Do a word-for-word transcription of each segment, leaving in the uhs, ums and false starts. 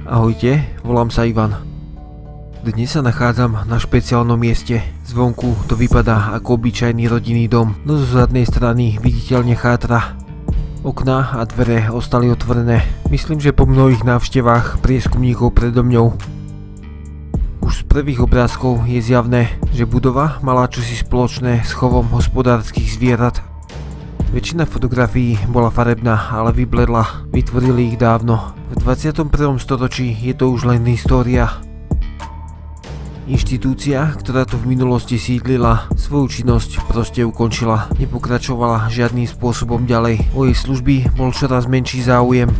Ahojte, volám sa Ivan. Dnes sa nachádzam na špeciálnom mieste. Zvonku to vypadá ako obyčajný rodinný dom, no zo zadnej strany viditeľne chátra. Okná a dvere ostali otvorené. Myslím, že po mnohých návštevách prieskumníkov predo mňou. Už z prvých obrázkov je zjavné, že budova mala čosi spoločné s chovom hospodárskych zvierat. Väčšina fotografií bola farebná, ale vybledla. Vytvorili ich dávno. V dvadsiatom prvom storočí je to už len história. Inštitúcia, ktorá tu v minulosti sídlila, svoju činnosť proste ukončila. Nepokračovala žiadnym spôsobom ďalej. O jej služby bol čoraz menší záujem.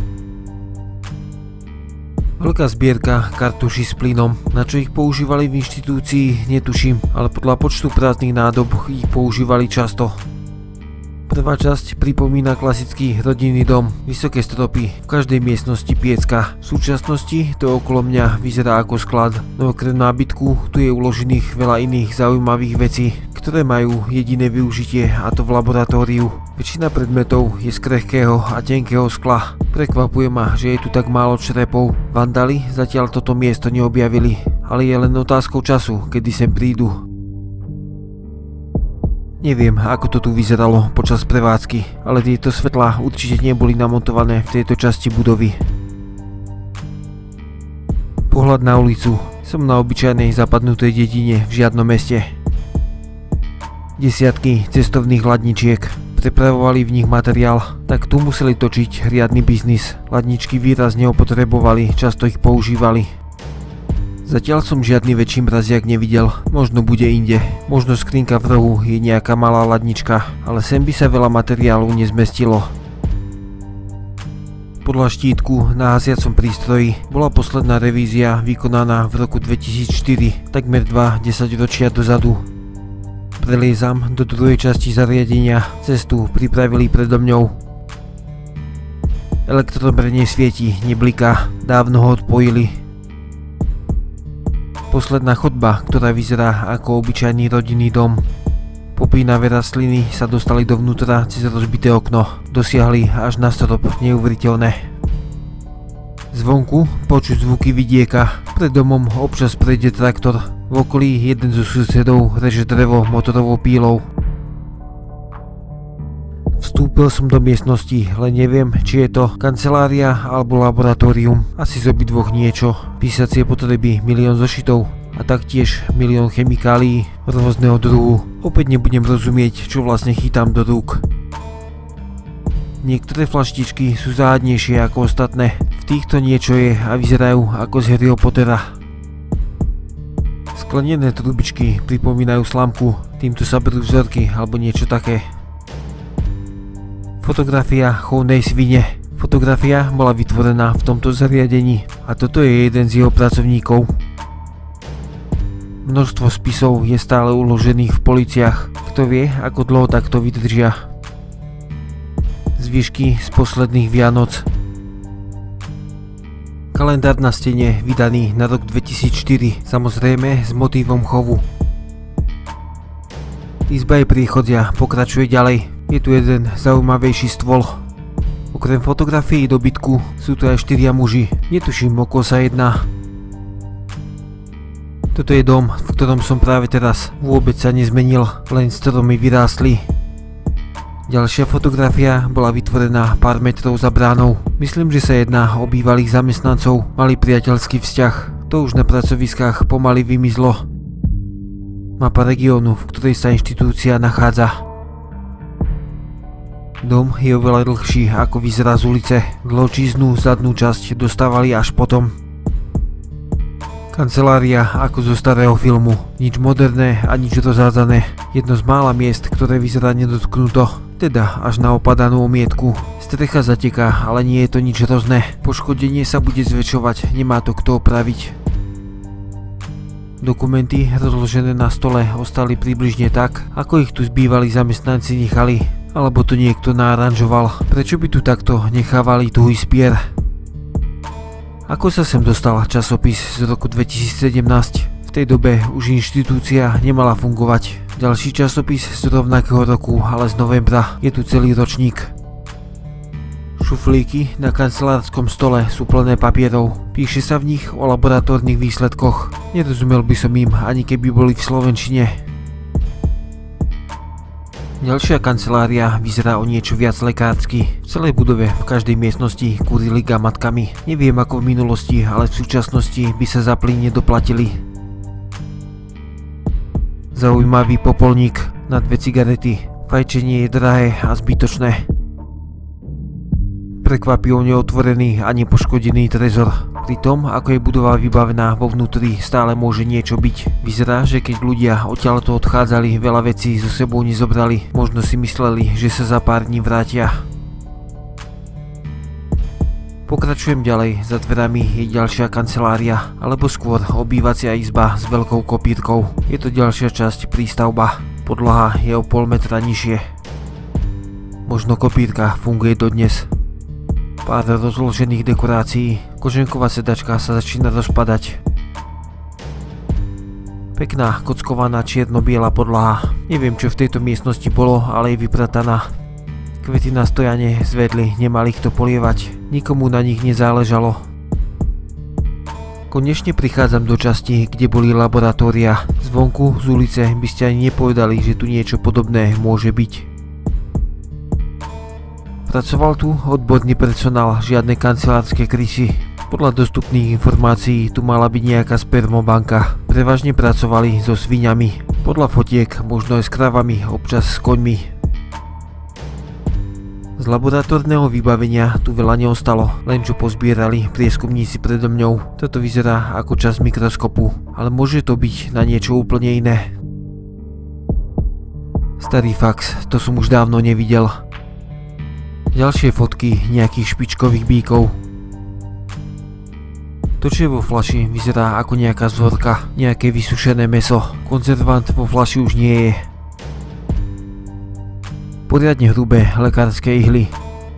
Veľká zbierka kartuší s plynom. Na čo ich používali v inštitúcii, netuším, ale podľa počtu prázdnych nádob ich používali často. Prvá časť pripomína klasický rodinný dom, vysoké stropy, v každej miestnosti piecka. V súčasnosti to okolo mňa vyzerá ako sklad, no okrem nábytku tu je uložených veľa iných zaujímavých vecí, ktoré majú jediné využitie, a to v laboratóriu. Väčšina predmetov je z krehkého a tenkého skla. Prekvapuje ma, že je tu tak málo črepov. Vandali zatiaľ toto miesto neobjavili, ale je len otázkou času, kedy sem prídu. Neviem, ako to tu vyzeralo počas prevádzky, ale tieto svetlá určite neboli namontované v tejto časti budovy. Pohľad na ulicu. Som na obyčajnej zapadnutej dedine v žiadnom meste. Desiatky cestovných ladničiek. Prepravovali v nich materiál, tak tu museli točiť riadny biznis. Ladničky výrazne opotrebovali, často ich používali. Zatiaľ som žiadny väčší mraziak nevidel, možno bude inde. Možno skrinka v rohu je nejaká malá ladnička, ale sem by sa veľa materiálu nezmestilo. Podľa štítku na hasiacom prístroji bola posledná revízia vykonaná v roku dvetisícštyri, takmer dva desaťročia dozadu. Preliezam do druhej časti zariadenia, cestu pripravili predo mňou. Elektromer nesvieti, nebliká, dávno ho odpojili. Posledná chodba, ktorá vyzerá ako obyčajný rodinný dom. Popínavé rastliny sa dostali dovnútra cez rozbité okno. Dosiahli až na strop, neuveriteľné. Zvonku počuť zvuky vidieka. Pred domom občas prejde traktor. V okolí jeden zo susedov reže drevo motorovou pílou. Vstúpil som do miestnosti, len neviem, či je to kancelária alebo laboratórium. Asi z obidvoch niečo. Písacie potreby, milión zošitov a taktiež milión chemikálií rôzneho druhu. Opäť nebudem rozumieť, čo vlastne chytám do rúk. Niektoré flaštičky sú záhadnejšie ako ostatné. V týchto niečo je a vyzerajú ako z Harryho Pottera. Sklenené trubičky pripomínajú slamku. Týmto sa berú vzorky alebo niečo také. Fotografia chovnej svine. Fotografia bola vytvorená v tomto zariadení a toto je jeden z jeho pracovníkov. Množstvo spisov je stále uložených v policiách. Kto vie, ako dlho takto vydržia. Zvyšky z posledných Vianoc. Kalendár na stene vydaný na rok dvetisícštyri, samozrejme s motívom chovu. Izba je príchodzia, pokračuje ďalej. Je tu jeden zaujímavejší stôl. Okrem fotografií dobytku sú tu aj štyria muži. Netuším, o koho sa jedná. Toto je dom, v ktorom som práve teraz. Vôbec sa nezmenil, len stromy vyrástli. Ďalšia fotografia bola vytvorená pár metrov za bránou. Myslím, že sa jedná o bývalých zamestnancov. Mali priateľský vzťah. To už na pracoviskách pomaly vymizlo. Mapa regiónu, v ktorej sa inštitúcia nachádza. Dom je oveľa dlhší, ako vyzerá z ulice. Dlhočíznu zadnú časť dostávali až potom. Kancelária ako zo starého filmu. Nič moderné a nič rozhádzané. Jedno z mála miest, ktoré vyzerá nedotknuto. Teda až na opadanú omietku. Strecha zateká, ale nie je to nič hrozné. Poškodenie sa bude zväčšovať, nemá to kto opraviť. Dokumenty rozložené na stole ostali približne tak, ako ich tu zbývali zamestnanci nechali. Alebo to niekto naaranžoval. Prečo by tu takto nechávali tuhý spier? Ako sa sem dostal časopis z roku dvetisícsedemnásť? V tej dobe už inštitúcia nemala fungovať. Ďalší časopis z rovnakého roku, ale z novembra. Je tu celý ročník. Šuflíky na kancelárskom stole sú plné papierov. Píše sa v nich o laboratórnych výsledkoch. Nerozumel by som im, ani keby boli v slovenčine. Ďalšia kancelária vyzerá o niečo viac lekársky. V celej budove v každej miestnosti kúrili gamatkami. Neviem ako v minulosti, ale v súčasnosti by sa za plyn nedoplatili. Zaujímavý popolník na dve cigarety. Fajčenie je drahé a zbytočné. Prekvapivo neotvorený a nepoškodený trezor. Pri tom, ako je budova vybavená vo vnútri, stále môže niečo byť. Vyzerá, že keď ľudia odtiaľto odchádzali, veľa vecí so sebou nezobrali. Možno si mysleli, že sa za pár dní vrátia. Pokračujem ďalej, za dverami je ďalšia kancelária, alebo skôr obývacia izba s veľkou kopírkou. Je to ďalšia časť prístavba. Podlaha je o pol metra nižšie. Možno kopírka funguje dodnes. Pár rozložených dekorácií. Koženková sedačka sa začína rozpadať. Pekná kockovaná čierno-biela podlaha. Neviem, čo v tejto miestnosti bolo, ale je vyprataná. Kvety na stojane zvedli, nemali kto polievať. Nikomu na nich nezáležalo. Konečne prichádzam do časti, kde boli laboratória. Zvonku z ulice by ste ani nepovedali, že tu niečo podobné môže byť. Pracoval tu odborný personál, žiadne kancelárske krysy. Podľa dostupných informácií tu mala byť nejaká spermobanka. Prevažne pracovali so sviňami. Podľa fotiek možno aj s kravami, občas s koňmi. Z laboratórneho vybavenia tu veľa neostalo, len čo pozbierali prieskumníci predo mňou. Toto vyzerá ako časť mikroskopu, ale môže to byť na niečo úplne iné. Starý fax, to som už dávno nevidel. Ďalšie fotky nejakých špičkových bíkov. To, čo je vo fľaši, vyzerá ako nejaká zhorka, nejaké vysušené mäso. Konzervant vo fľaši už nie je. Poriadne hrubé lekárske ihly.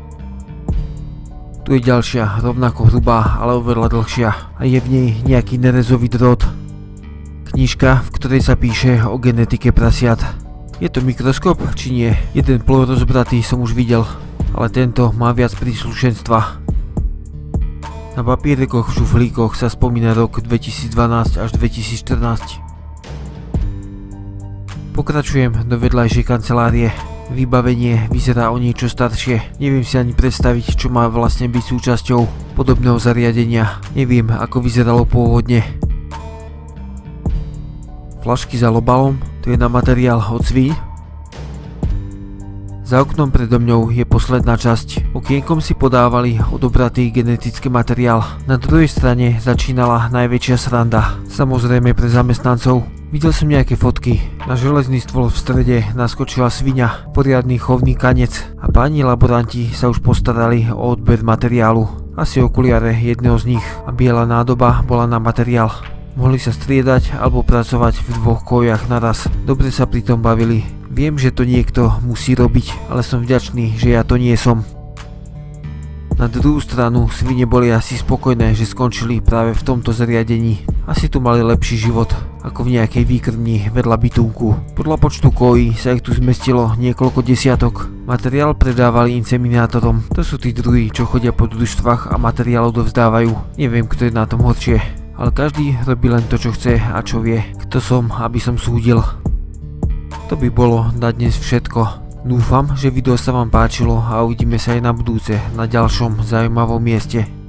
Tu je ďalšia, rovnako hrubá, ale oveľa dlhšia. A je v nej nejaký nerezový drôt. Knižka, v ktorej sa píše o genetike prasiat. Je to mikroskop, či nie? Jeden plod rozbratý som už videl. Ale tento má viac príslušenstva. Na papierekoch v šuflíkoch sa spomína rok dvetisícdvanásť až dvetisícštrnásť. Pokračujem do vedľajšej kancelárie. Vybavenie vyzerá o niečo staršie. Neviem si ani predstaviť, čo má vlastne byť súčasťou podobného zariadenia. Neviem, ako vyzeralo pôvodne. Flašky za lobalom, to je na materiál od svíň. Za oknom predo mňou je posledná časť. Okienkom si podávali odobratý genetický materiál. Na druhej strane začínala najväčšia sranda. Samozrejme pre zamestnancov. Videl som nejaké fotky. Na železný stôl v strede naskočila sviňa, poriadny chovný kanec a páni laboranti sa už postarali o odber materiálu. Asi okuliare jedného z nich a biela nádoba bola na materiál. Mohli sa striedať alebo pracovať v dvoch kojach naraz. Dobre sa pri tom bavili. Viem, že to niekto musí robiť, ale som vďačný, že ja to nie som. Na druhú stranu svine boli asi spokojné, že skončili práve v tomto zariadení. Asi tu mali lepší život, ako v nejakej výkrmni vedľa bytunku. Podľa počtu kojí sa ich tu zmestilo niekoľko desiatok. Materiál predávali inseminátorom. To sú tí druhí, čo chodia po družstvách a materiál odovzdávajú. Neviem, kto je na tom horšie. Ale každý robí len to, čo chce a čo vie. Kto som, aby som súdil. To by bolo na dnes všetko. Dúfam, že video sa vám páčilo a uvidíme sa aj na budúce na ďalšom zaujímavom mieste.